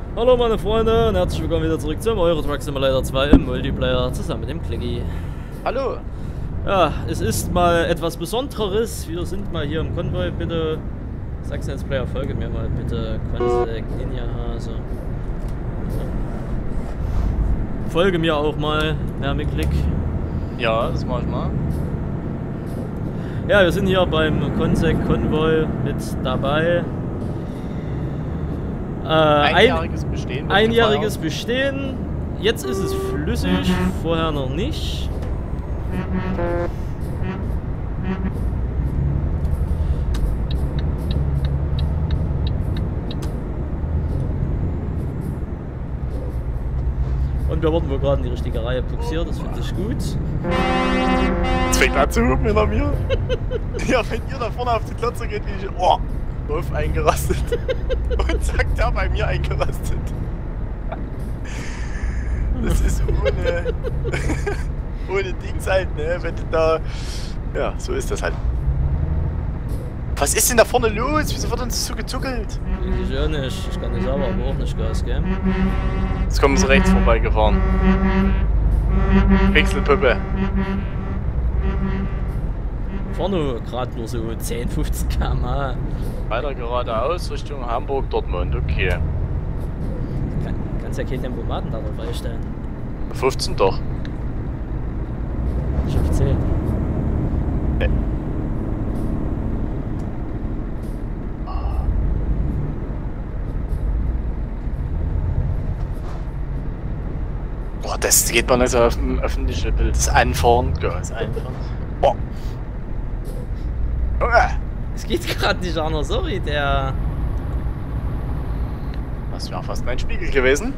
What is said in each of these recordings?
Hallo meine Freunde und herzlich willkommen wieder zurück zum Euro Truck Simulator 2 im Multiplayer zusammen mit dem Klicki. Hallo! Ja, es ist mal etwas Besonderes. Wir sind mal hier im Konvoi. Bitte, Sachsen Let's Player, folge mir mal bitte. Consec Ninja Hase. So. Folge mir auch mal, Klick. Ja, das mach ich mal. Ja, wir sind hier beim Consec Konvoi mit dabei. Einjähriges Bestehen. Einjähriges Bestehen. Jetzt ist es flüssig, vorher noch nicht. Und wir wurden wohl gerade in die richtige Reihe buxiert, das finde ich gut. Jetzt fängt an zu hupen hinter mir. Ja, wenn ihr da vorne auf die Klotze geht, wie ich. Oh! Wolf eingerastet. Und sagt er bei mir eingerastet. Das ist ohne. Ohne Dings halt, ne? Wenn du da. Ja, so ist das halt. Was ist denn da vorne los? Wieso wird uns so gezuckelt? Ich auch nicht, ich kann nicht selber, aber auch nicht Gas geben. Jetzt kommen sie rechts vorbeigefahren. Wechselpuppe. Vorne gerade nur so 10, 15 km/h. Weiter geradeaus Richtung Hamburg-Dortmund, okay. Kannst ja kein Tempomaten da drauf einstellen. 15 doch. Ich auf 10. Boah, das geht man also auf dem öffentlichen Bild. Das Anfahren, Gas einfahren. Boah. Es geht gerade nicht anders, sorry, der. Das wäre fast mein Spiegel gewesen.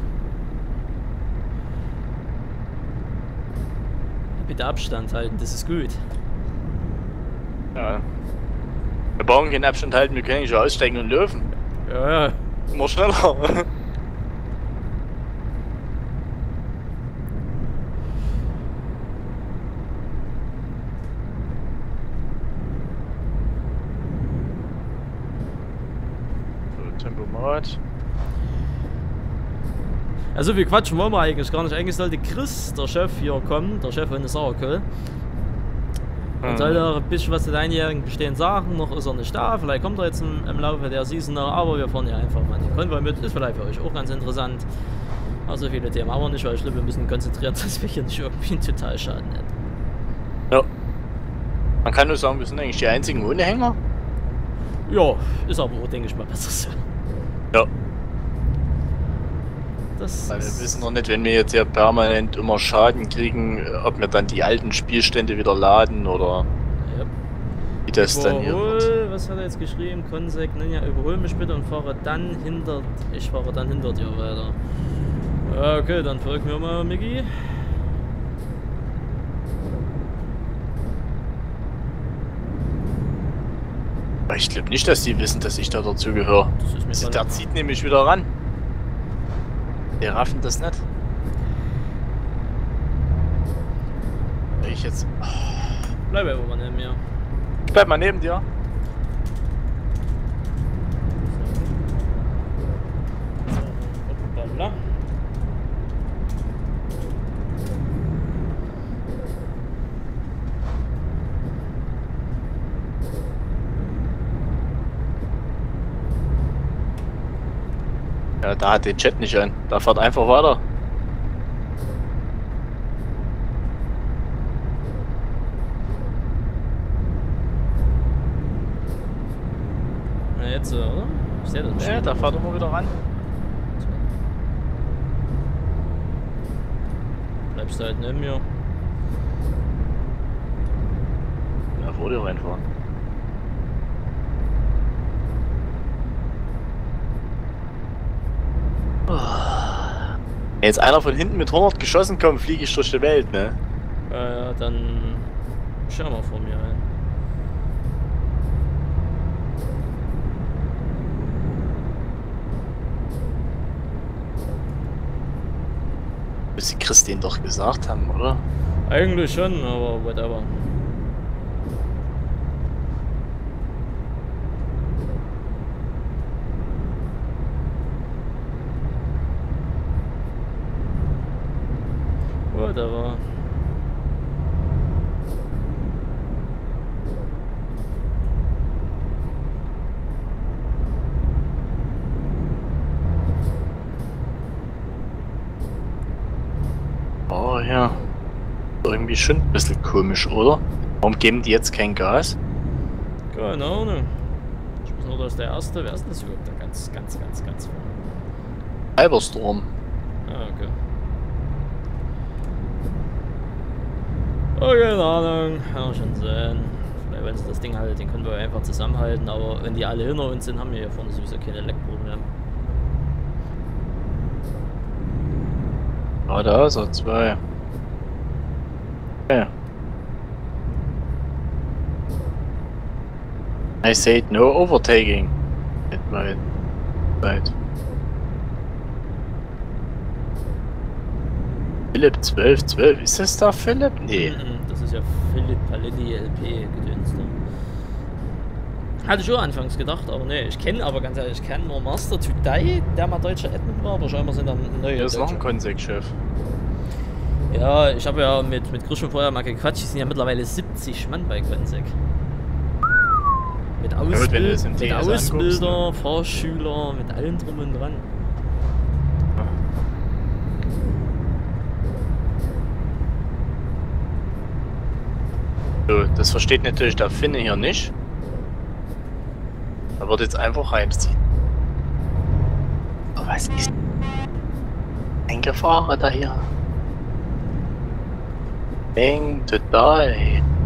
Bitte Abstand halten, das ist gut. Ja. Wir brauchen keinen Abstand halten, wir können schon aussteigen und laufen. Ja, ja. Immer schneller. Tempomat. Also wir quatschen wollen wir eigentlich gar nicht. Eigentlich sollte Chris, der Chef, hier kommen, der Chef von der Sauerköll. Und sollte noch ein bisschen was zu den Einjährigen Bestehen sagen. Noch ist er nicht da, vielleicht kommt er jetzt im Laufe der Season noch, aber wir fahren ja einfach mal den Konvoi mit. Ist vielleicht für euch auch ganz interessant. Also viele Themen aber nicht, weil ich glaube, wir müssen konzentrieren, dass wir hier nicht irgendwie einen Totalschaden hätten. Ja. Man kann nur sagen, wir sind eigentlich die einzigen ohne Hänger. Ja, ist aber auch, denke ich mal, besser so. Ja. Das Weil wir wissen noch nicht, wenn wir jetzt ja permanent immer Schaden kriegen, ob wir dann die alten Spielstände wieder laden oder ja. wie das dann hier wird. Was hat er jetzt geschrieben? Consec Ninja, überhol mich bitte und fahre dann hinter. Ich fahre dann hinter dir weiter. Ja, okay, dann folg mir mal, Miki. Ich glaube nicht, dass die wissen, dass ich da dazugehöre. Der zieht nämlich wieder ran. Die raffen das nicht. Ich jetzt. Oh. Bleib ja oben neben mir. Ich bleib mal neben dir. Hoppala. Ja, da hat den Chat nicht an. Da fährt einfach weiter. Na jetzt so, oder? Ich sehe das nicht. Ja, da fährt immer wieder ran. Bleibst du halt neben mir. Ja, vor dir reinfahren. Wenn jetzt einer von hinten mit 100 geschossen kommt, fliege ich durch die Welt, ne? Ja, dann schau mal vor mir ein. Müsste Chris den doch gesagt haben, oder? Eigentlich schon, aber whatever. der war. Oh ja. Irgendwie schon ein bisschen komisch, oder? Warum geben die jetzt kein Gas? Keine Ahnung. Ich weiß nur, dass der erste. Wer ist denn das überhaupt? Da ganz vorne. Cyberstorm. Ah, okay. Oh, keine Ahnung. Kann man schon sehen. Vielleicht, wenn sie das Ding halt, den können wir einfach zusammenhalten. Aber wenn die alle hinter uns sind, haben wir hier vorne sowieso keine Leckprobleme. Ah, da ist er, 2. Okay. I said no overtaking. Mit my Zeit. Philipp 12. Ist das da Philipp? Nee. Das ist ja Philipp Paletti LP gedönst. Hatte ich schon anfangs gedacht, aber nee, ich kenne aber ganz ehrlich, ich kenne nur Master Today, der mal deutscher Admin war, aber scheinbar sind dann neue. Der ist noch ein Consec-Chef. Ja, ich habe ja mit Christian vorher mal gequatscht, die sind ja mittlerweile 70 Mann bei Consec. Mit Ausbilder, ne? Fahrschüler, mit allem drum und dran. So, das versteht natürlich der Finne hier nicht. Er wird jetzt einfach reinziehen. Aber was ist ein Gefahrer da hier? Bang, total.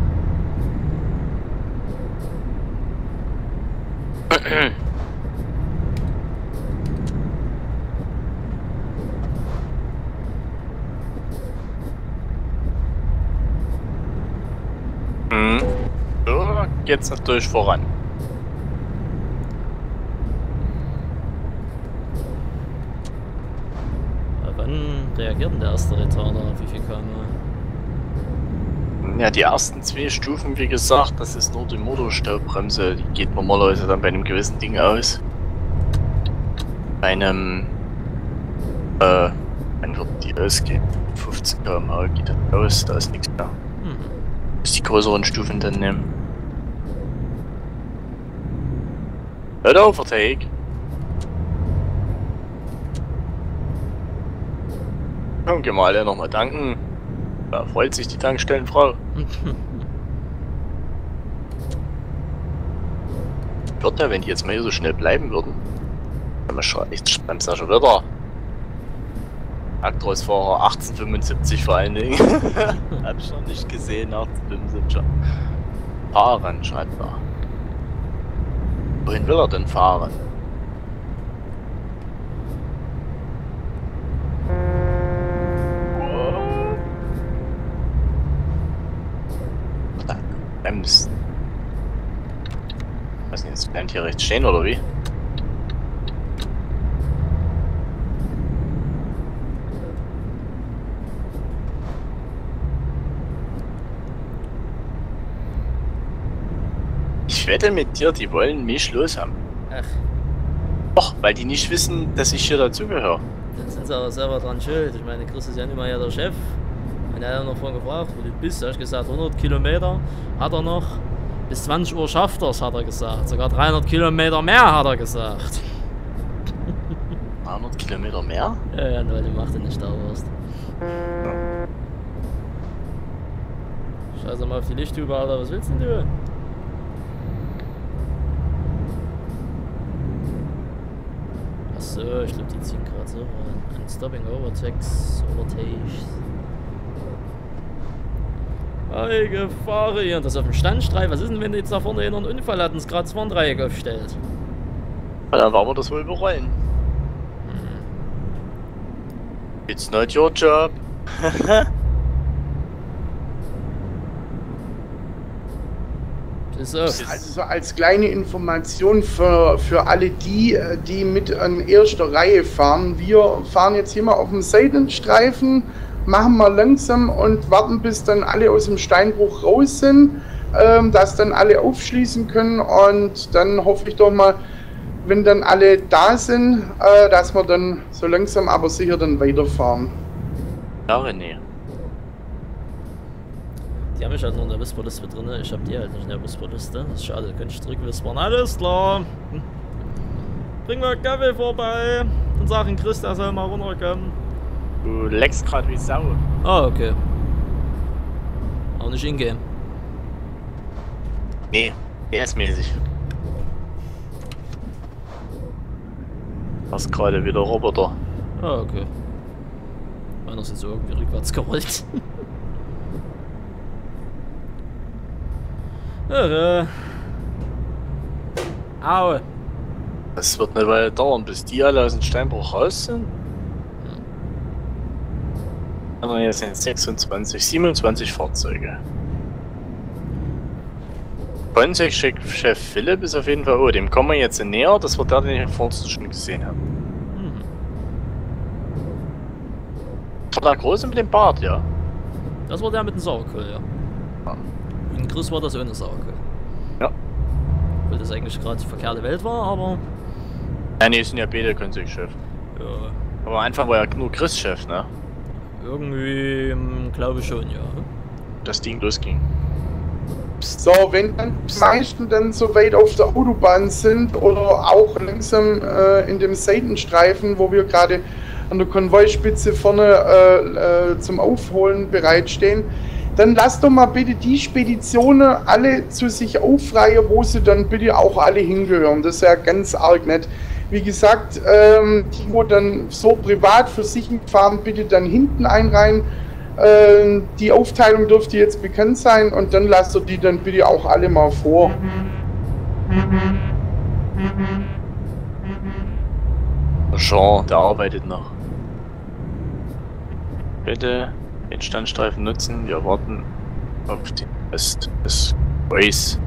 So, geht's natürlich voran. Wann reagiert denn der erste Retarder? Wie viel km/h? Ja, die ersten 2 Stufen, wie gesagt, das ist nur die Motorstaubremse. Die geht normalerweise dann bei einem gewissen Ding aus. Bei einem, wann wird die ausgehen? 15 km/h geht das aus, da ist nichts mehr. Bis die größeren Stufen dann nehmen. Hört auf, Overtake! Komm, geh mal nochmal danken. Da freut sich die Tankstellenfrau. Wird ja, wenn die jetzt mal hier so schnell bleiben würden. Kann man schon echt bremst ja schon wieder. Aktroisfahrer 1875 vor allen Dingen. Hab ich noch nicht gesehen, 1875. Fahren scheinbar. Wohin will er denn fahren? Bremst. Was denn jetzt? Bleibt hier rechts stehen oder wie? Ich wette mit dir, die wollen mich los haben. Ach. Doch, weil die nicht wissen, dass ich hier dazugehöre. Dann sind sie aber selber dran schuld. Ich meine, Chris ist ja nicht mal ja der Chef. Und er hat noch vorhin gefragt, wo du bist. Da habe ich gesagt, 100 Kilometer hat er noch. Bis 20 Uhr schafft er es, hat er gesagt. Sogar 300 Kilometer mehr, hat er gesagt. 300 Kilometer mehr? Ja, nur weil du Macht nicht da warst. Scheiße mal auf die Lichttube, Alter. Was willst denn du? Achso, ich glaube, die ziehen gerade so an. Stopping Overtakes. Eige Fahre hier. Und das auf dem Standstreif. Was ist denn, wenn du jetzt da vorne einen Unfall hat und es gerade das Warndreieck aufstellt? Ja, dann werden wir das wohl bereuen. It's not your job. So. Also so als kleine Information für alle die, die mit an erster Reihe fahren. Wir fahren jetzt hier mal auf dem Seitenstreifen, machen mal langsam und warten, bis dann alle aus dem Steinbruch raus sind, dass dann alle aufschließen können, und dann hoffe ich doch mal, wenn dann alle da sind, dass wir dann so langsam aber sicher dann weiterfahren. Ja, René. Die haben mich halt noch in der Whisperliste mit drin. Ich hab die halt nicht in der Whisperliste. Das ist schade, könnte ich zurückwispern. Alles klar. Bring mal Kaffee vorbei und sagen Chris, der soll mal runterkommen. Du leckst gerade wie Sau. Ah, okay. Auch nicht hingehen. Nee, PS-mäßig. Das ist gerade wieder Roboter. Ah, okay. Meiner ist jetzt so irgendwie rückwärts gerollt. Irre. Au. Das wird eine Weile dauern, bis die alle aus dem Steinbruch raus sind. Aber jetzt sind 26, 27 Fahrzeuge. Chef Philipp ist auf jeden Fall. Oh, dem kommen wir jetzt näher. Das war der, den ich vorhin schon gesehen habe. Mhm. Das war der Große mit dem Bart, ja. Das war der mit dem Sauerkohl, ja. Ja. Und Chris war das ohne Sauerkohl. Ja. Weil das eigentlich gerade die verkehrte Welt war, aber. Ja, nee, sind ja beide Konzernchef. Ja. Aber am Anfang war ja nur Chris Chef, ne? Irgendwie glaube ich schon, ja. Das Ding losging. So, wenn dann die meisten dann so weit auf der Autobahn sind oder auch langsam in dem Seitenstreifen, wo wir gerade an der Konvoispitze vorne zum Aufholen bereitstehen, dann lasst doch mal bitte die Speditionen alle zu sich aufreihen, wo sie dann bitte auch alle hingehören. Das ist ja ganz arg nett. Wie gesagt, die, wo dann so privat für sich fahren, bitte dann hinten einreihen. Die Aufteilung dürfte jetzt bekannt sein und dann lasst ihr die dann bitte auch alle mal vor. Jean, der arbeitet noch. Bitte den Standstreifen nutzen, wir warten auf den Rest des Ways.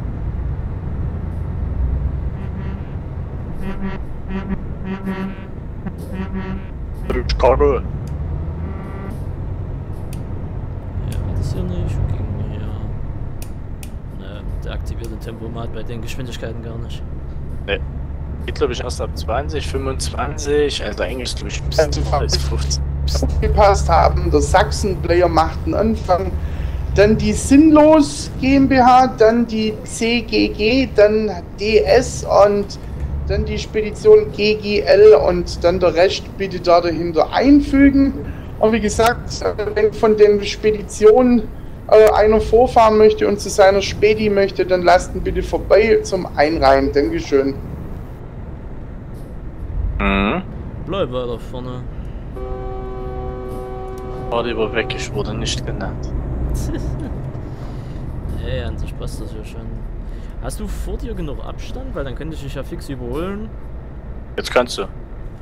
Chicago. Ja, das hier nicht. Ging hier. Ne, der aktiviert den Tempomat bei den Geschwindigkeiten gar nicht. Ne. Geht glaube ich erst ab 20, 25, also eigentlich glaube ich bis 15. Gepasst haben. Der Sachsen-Player macht einen Anfang. Dann die Sinnlos GmbH, dann die CGG, dann DS und dann die Spedition GGL und dann der Rest bitte da dahinter einfügen. Und wie gesagt, wenn von den Speditionen einer vorfahren möchte und zu seiner Spedi möchte, dann lasst ihn bitte vorbei zum Einreihen. Dankeschön. Mhm. Bleib weiter vorne. War lieber weg, ich wurde nicht genannt. Hey, an sich passt das ja schon. Hast du vor dir genug Abstand? Weil dann könnte ich dich ja fix überholen. Jetzt kannst du.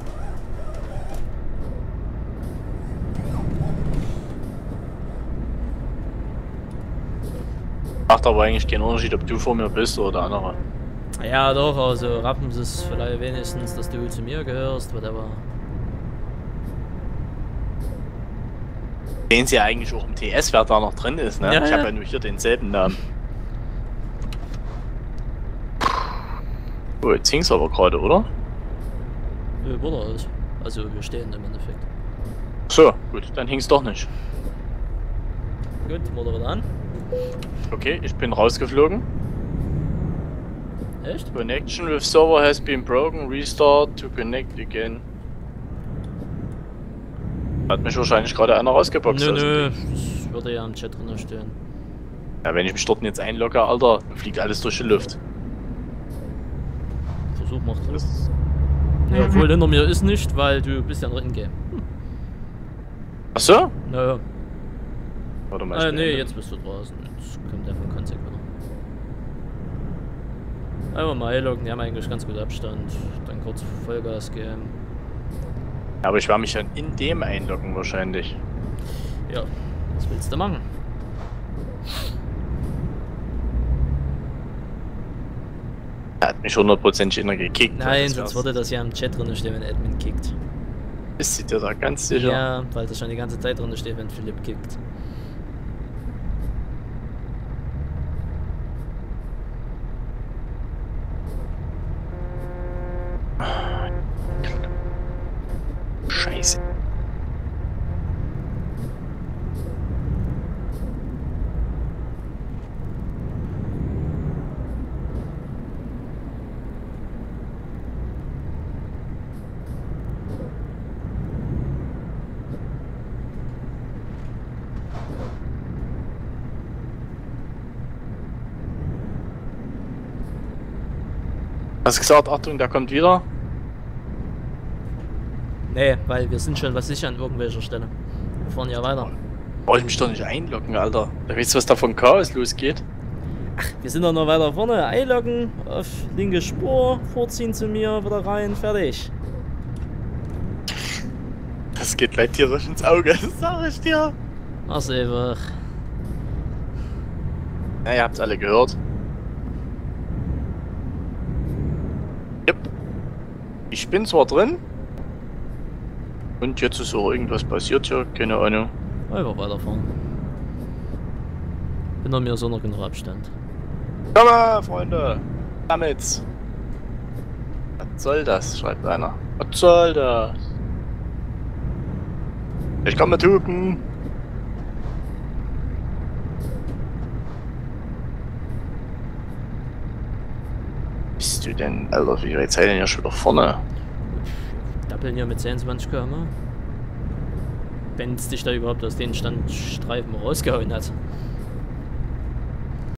Macht aber eigentlich keinen Unterschied, ob du vor mir bist oder der andere. Ja doch, also rappen sie es vielleicht wenigstens, dass du zu mir gehörst, whatever. Sehen Sie ja eigentlich auch im TS, wer da noch drin ist, ne? Ja, ich habe ja. ja nur hier denselben Namen. Oh, jetzt hing's aber gerade, oder? Nö, wurde alles. Also wir stehen im Endeffekt. So, gut, dann hing's doch nicht. Gut, Motor wieder an. Okay, ich bin rausgeflogen. Echt? Connection with server has been broken. Restart to connect again. Hat mich wahrscheinlich gerade einer rausgeboxt. Nö, aus dem nö, Ding. das würde ja im Chat drin stehen. Ja, wenn ich mich dort jetzt einlogge, Alter, dann fliegt alles durch die Luft. Versuch mal drin. Das, Ja, obwohl hinter mir ist nicht, weil du bist ja noch in Game. achso? Naja. Warte mal, ich bin Nee, in- jetzt bist du draußen. Jetzt kommt der von Konzept wieder. Einfach mal einloggen, die haben eigentlich ganz gut Abstand. Dann kurz Vollgas geben. Aber ich werde mich dann in dem einloggen wahrscheinlich. Ja, was willst du machen? Er hat mich 100% inner gekickt. Nein, Das sonst wär's. würde das ja im Chat drin stehen, wenn Admin kickt. Ist sie dir da ganz sicher? Ja, weil das schon die ganze Zeit drin steht, wenn Philipp kickt. Scheiße. Hast du gesagt, Achtung, der kommt wieder? Nee, weil wir sind schon, was sicher an irgendwelcher Stelle. Wir fahren ja weiter. Wollte ich mich doch nicht einloggen, Alter. Da weißt du, was da von Chaos losgeht? Wir sind doch noch weiter vorne. Einloggen, auf linke Spur, vorziehen zu mir, wieder rein, fertig. Das geht gleich tierisch ins Auge, das sag ich dir. Ach, einfach. Ja, ihr habt's alle gehört. Yep. Ich bin zwar drin. Und jetzt ist auch irgendwas passiert hier, keine Ahnung. Einfach weiterfahren. Hinter mir ist auch noch genug Abstand. Komm mal, Freunde! Damit's! Was soll das? Schreibt einer. Was soll das? Ich komm mit Hupen! Bist du denn, Alter, wie weit seid ihr denn ja schon wieder vorne? Dappeln hier mit 22 km. Wenn es dich da überhaupt aus den Standstreifen rausgehauen hat.